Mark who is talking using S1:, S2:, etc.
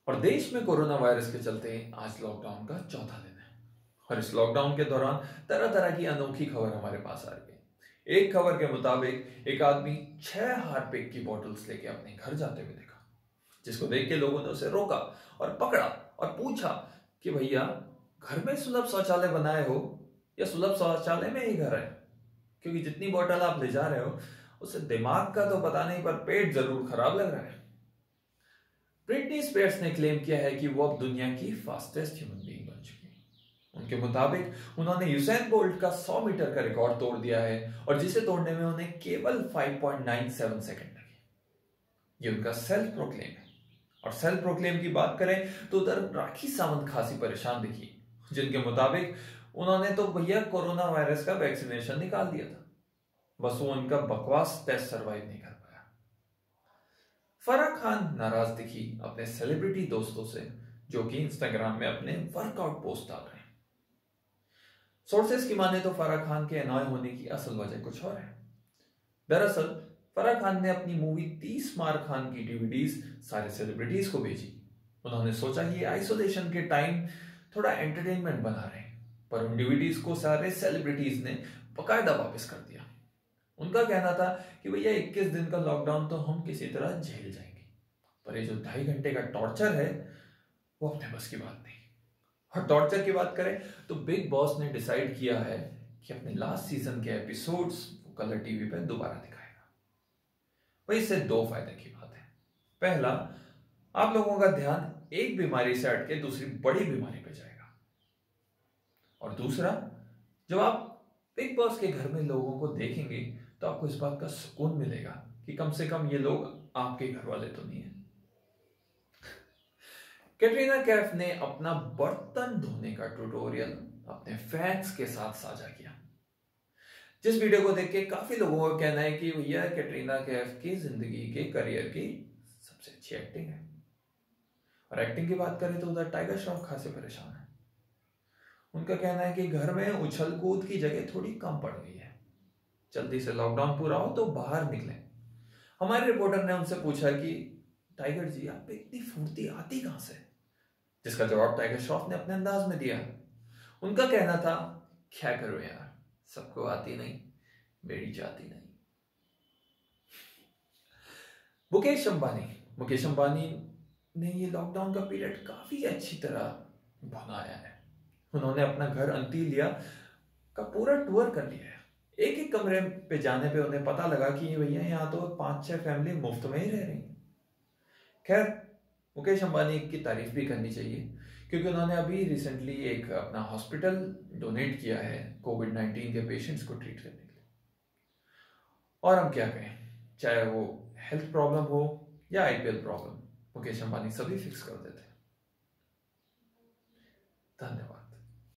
S1: और देश में कोरोना वायरस के चलते आज लॉकडाउन का चौथा दिन है और इस लॉकडाउन के दौरान तरह तरह की अनोखी खबर हमारे पास आ रही है। एक खबर के मुताबिक एक आदमी 6 हार्पिक की बोतल्स लेके अपने घर जाते हुए दिखा, जिसको देख के लोगों ने उसे रोका और पकड़ा और पूछा कि भैया घर में सुलभ शौचालय बनाए हो या सुलभ शौचालय में ही घर है, क्योंकि जितनी बोतल आप ले जा रहे हो उससे दिमाग का तो पता नहीं पर पेट जरूर खराब लग रहा है। ब्रिटनी स्पीयर्स ने क्लेम किया है कि वो अब दुनिया की फास्टेस्ट ह्यूमन बीइंग बन चुकी है। उनके मुताबिक उन्होंने यूसेन बोल्ट का 100 मीटर का रिकॉर्ड तोड़ दिया है और जिसे तोड़ने में उन्हें केवल 5.97 सेकंड लगे। ये उनका सेल्फ प्रोक्लेम है। और सेल्फ प्रोक्लेम की बात करें तो उधर राखी सावंत खासी परेशान दिखी, जिनके मुताबिक उन्होंने तो भैया कोरोना वायरस का वैक्सीनेशन निकाल दिया था, बस वो उनका बकवास टेस्ट सर्वाइव नहीं कर पाया। फराह खान नाराज दिखी अपने सेलिब्रिटी दोस्तों से, जो कि इंस्टाग्राम में अपने वर्कआउट पोस्ट डाल रहे हैं। सोर्सेस की माने तो फराह खान के अनॉय होने की असल वजह कुछ और है। दरअसल फराह खान ने अपनी मूवी 30 मार खान की डीवीडीज सारे सेलिब्रिटीज को भेजी। उन्होंने सोचा कि आइसोलेशन के टाइम थोड़ा एंटरटेनमेंट बना रहे हैं, पर उन डीवीडीज को सारे सेलिब्रिटीज ने बकायदा वापस कर दिया। उनका कहना था कि भैया 21 दिन का लॉकडाउन तो हम किसी तरह झेल जाएंगे, पर ये जो 2.5 घंटे का टॉर्चर है वो अपने बस की बात नहीं। और टॉर्चर की बात करें तो बिग बॉस ने डिसाइड किया है कि अपने लास्ट सीजन के एपिसोड्स वो कलर टीवी पे दोबारा दिखाएगा। वही इससे 2 फायदे की बात है। पहला, आप लोगों का ध्यान एक बीमारी से हट के दूसरी बड़ी बीमारी पे जाएगा। और दूसरा, जब आप बिग बॉस के घर में लोगों को देखेंगे तो आपको इस बात का सुकून मिलेगा कि कम से कम ये लोग आपके घर वाले तो नहीं है। कैटरीना कैफ ने अपना बर्तन धोने का ट्यूटोरियल अपने फैंस के साथ साझा किया, जिस वीडियो को देख के काफी लोगों का कहना है कि भैया कैटरीना कैफ की जिंदगी के करियर की सबसे अच्छी एक्टिंग है। और एक्टिंग की बात करें तो उधर टाइगर श्रॉफ खासे परेशान है। उनका कहना है कि घर में उछल कूद की जगह थोड़ी कम पड़ गई है, जल्दी से लॉकडाउन पूरा हो तो बाहर निकलें। हमारे रिपोर्टर ने उनसे पूछा कि टाइगर जी आप पे इतनी फुर्ती आती कहां से, जिसका जवाब टाइगर श्रॉफ ने अपने अंदाज में दिया। उनका कहना था, क्या करो यार, सबको आती नहीं, मेरी जाती नहीं। मुकेश अंबानी ने ये लॉकडाउन का पीरियड काफी अच्छी तरह भुनाया है। उन्होंने अपना घर अंतिलिया का पूरा टूर कर लिया है। एक एक कमरे पे जाने पे उन्हें पता लगा कि भैया यहाँ तो 5-6 फैमिली मुफ्त में ही रह रही। खैर, मुकेश अंबानी की तारीफ भी करनी चाहिए, क्योंकि उन्होंने अभी रिसेंटली एक अपना हॉस्पिटल डोनेट किया है कोविड-19 के पेशेंट्स को ट्रीट करने के लिए। और हम क्या कहें, चाहे वो हेल्थ प्रॉब्लम हो या आईपीएल प्रॉब्लम, मुकेश अंबानी सभी फिक्स कर देते हैं। धन्यवाद।